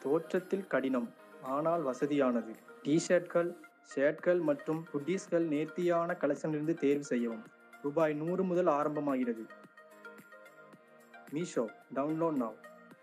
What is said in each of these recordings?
தோற்றத்தில் கடினம் ஆனால் வசதியானது. டி-ஷர்ட்கள், ஷர்ட்கள் மற்றும் ஹுட்டீஸ்கள் நேர்த்தியான கலெக்ஷனிலிருந்து தேர்வு செய்யவும். ரூபாய் 100 முதல் ஆரம்பமாகிறது. Meesho download now.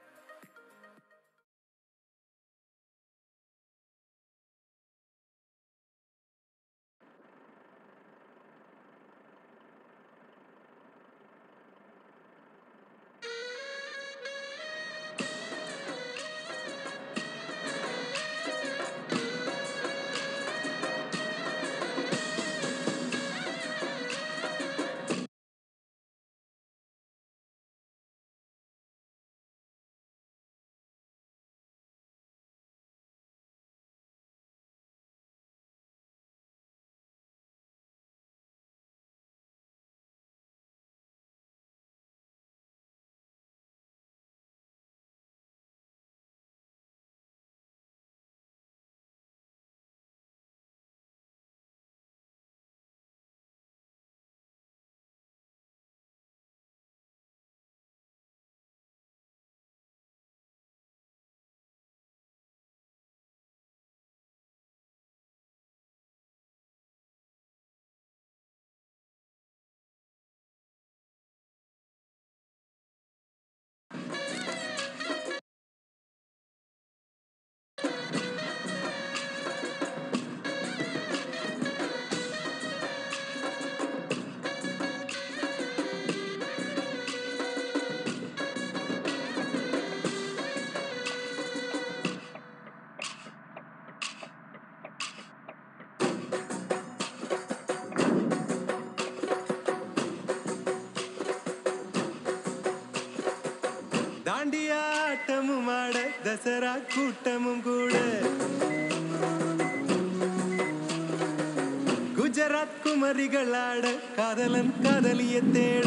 தாண்டியாட்டமும் ஆட தசரா கூட்டமும் கூட குஜராத் குமரிகள் ஆட காதலன் காதலிய தேட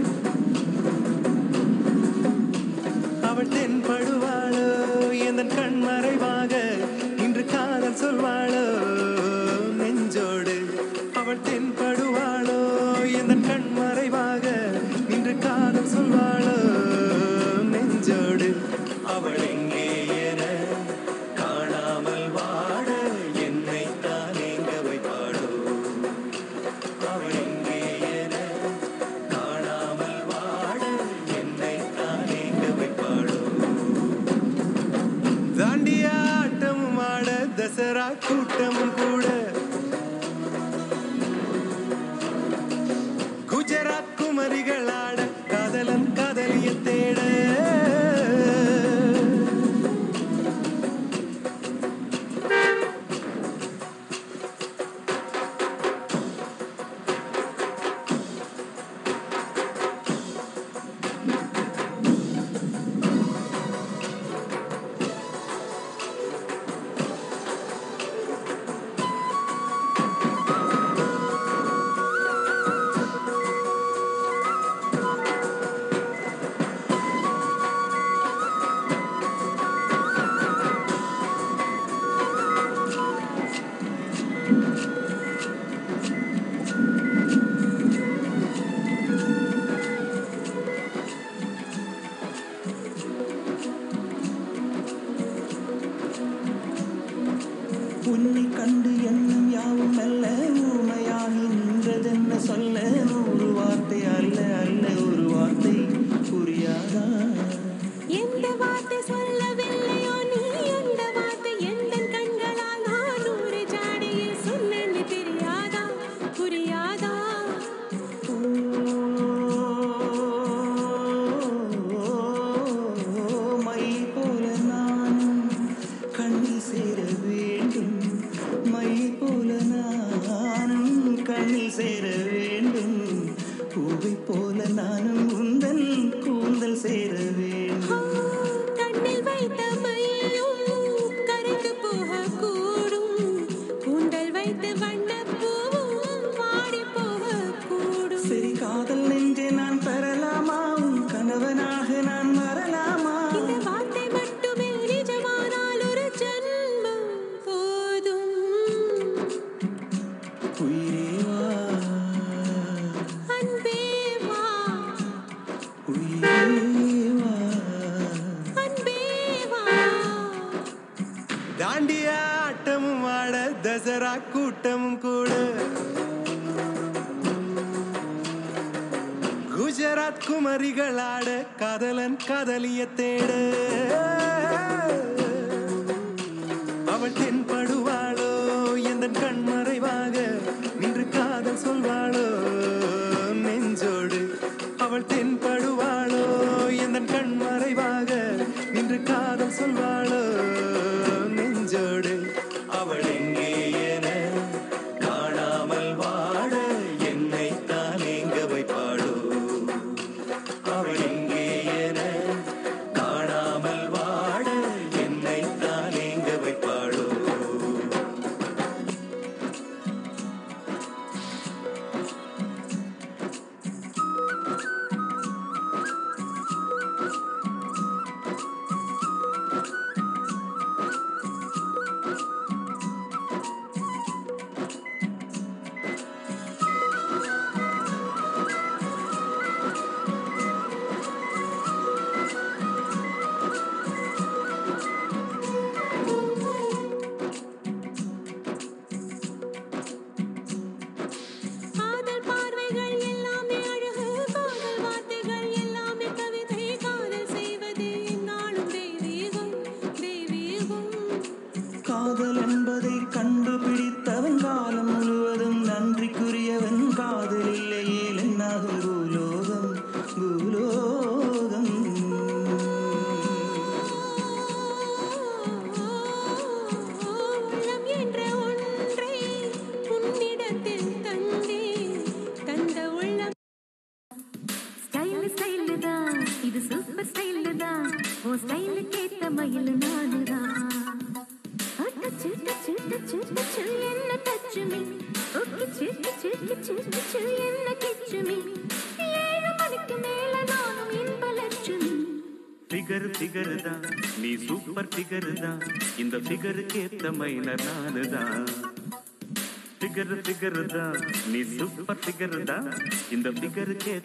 அவள் தென்படுவாளோ எந்தன் கண் மறைவாக இன்று காதல் சொல்வாளோ நெஞ்சோடு அவள் தென்படுவாளோ எந்தன் கண் மறைவாக இன்று காதல் சொல்வாளோ நெஞ்சோடு அவள் எங்கே என காணாமல் வாட என்னை தான் எங்க வைப்பாளோ அவள் எங்கே என காணாமல் வாட என்னை தான் எங்க வைப்பாளோ தாண்டியாட்டமும் ஆட தசரா கூட்டமும் கூட குஜராத் குமரிகள் ஆட காதலன் காதலிய தேட உன்னை கண்டு எண்ணம் யாவும் அல்ல ஊமையாகி நின்றதென்ன சொல்ல ஒரு வார்த்தை அல்ல அல்ல ஒரு வார்த்தை புரியாதா எந்த வார்த்தை சொல்லவில்லையோ நீ எந்த வார்த்தை எந்த கண்களால் நான் ஒரு ஜாடையில் சொன்னேன்னு தெரியாதா புரியாதா மை போல நானும் கண்ணில் சேர வேண்டும் மை போல நானும் கண்ணில் சேர வேண்டும் பூவை போல நானும் உந்தன் கூந்தல் சேர வேண்டும் கண்ணில் வைத்த மையும் கரைந்து போகக்கூடும் கூந்தல் வைத்து வண்ணப்பூவும் வாடி போகக்கூடும் சரி காதல் நெஞ்சே நான் பெறலாமா உன் கணவனாக நான் வரலாமா இந்த வார்த்தை மட்டுமே நிஜமானால் ஒரு ஜன்மம் போதும் உயிரே வா அன்பே வா ஆட்டமும் கூட. குஜராத் குமரிகளாட காதலன் காதலிய தேட. அவள் தென்படுவாளோ எந்தன் கண்மறைவாக நின்று காதல் சொல்வாளோ நெஞ்சோடு. அவள் தென்படுவாளோ எந்தன் கண்மறைவாக நின்று காதல் சொல்வாளோ நெஞ்சோடு. அவள் எங்கே என காணாமல் வாட என்னை தான் எங்க வைப்பாளோ. அவள் எங்கே என காணாமல் வாட என்னை தான் எங்க வைப்பாளோ. காதல் பார்வைகள் எல்லாமே அழகு, காதல் வார்த்தைகள் எல்லாமே கவிதை, காதல் செய்வது என்னாலும் தெய்வீகம் தெய்வீகம். காதல் என்பதை கண்டுபிடித்தவன் காலம் முழுவதும் நன்றிக்குரியவன். காதல் இல்லையே என்னாகும் பூலோகம் பூலோகம். உள்ளம் என்ற ஒன்றை உன்னிடத்தில் தந்தேன், தந்த உள்ளம் ஸ்டைல் ஸ்டைல் தான் இது சூப்பர் ஸ்டைல் தான் ஓ ஸ்டைலுக்கு ஏத்த மயில் நானு தான் டச்சு டச்சு டச்சு டச்சு என்ன டச்சு மீ ஓகே சிட்டு சிட்டு சிட்டு சிட்டு என்ன கிச்சு மீ 7 மணிக்கு மேல நானும் இன்ப லட்சுமி. ஃபிகர் ஃபிகர் தான் நீ சூப்பர் ஃபிகர் தான் இந்த ஃபிகருக்கு ஏத்த மைனர் நானு தான். ஃபிகர் ஃபிகர் தான் நீ சூப்பர் ஃபிகர் தான் இந்த ஃபிகருக்கு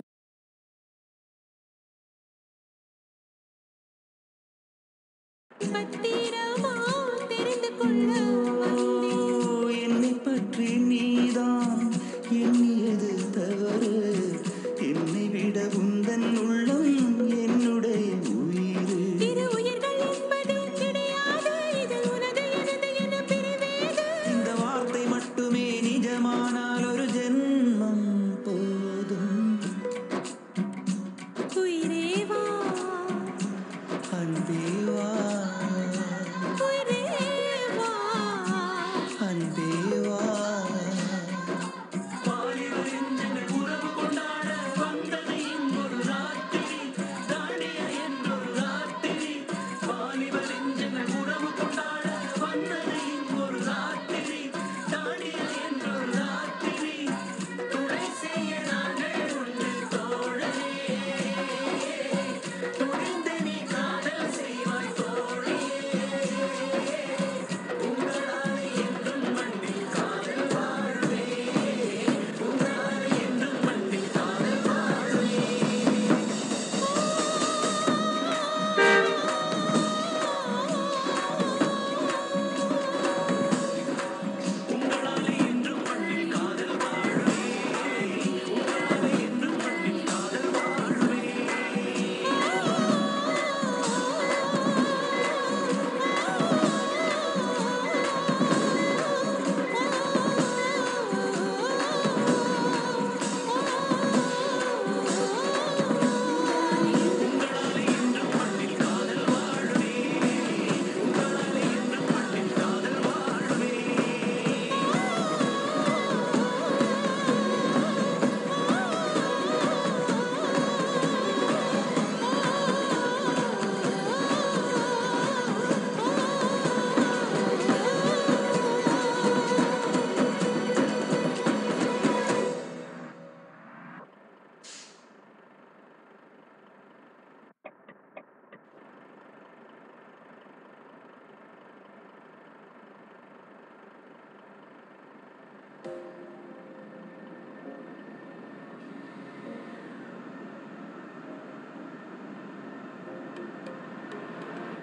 பத்திரமா தெரிந்து கொள்ள வந்தேன். என்னை பற்றி நீதான் எண்ணியது தவறு. என்னை விட உந்தன் உள்ளம் என்னுடைய உயிர். இரு உயிர்கள் என்பது கிடையாது, இது உனது எனது என பிரிவேது. இந்த வார்த்தை மட்டுமே நிஜமானால் ஒரு ஜென்மம் போதும். உயிரே வா அன்பே வா உயிரே வா அன்பே வா.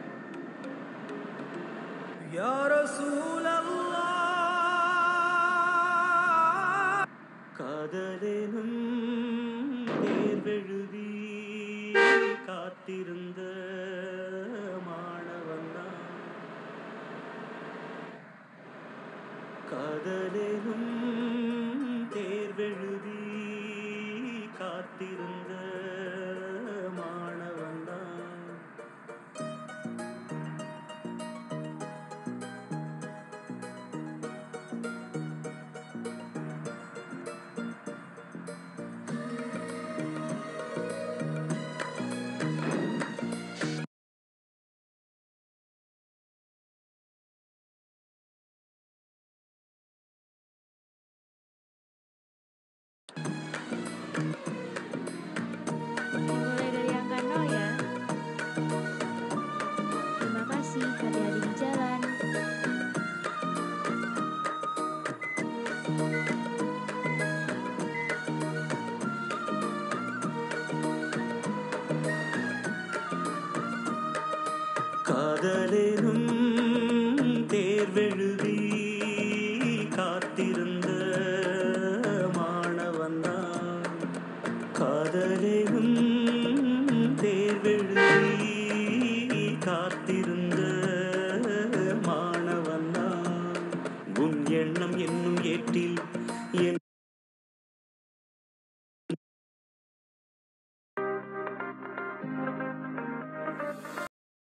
या रसूल अल्लाह காத்திருந்த மாணவன்தான் காதலிலும் தேர்வெழுதி காத்திருந்த மாணவன்தான் Mulai dari angka 0 ya. Terima kasih, hati-hati di jalan. காதலிலும்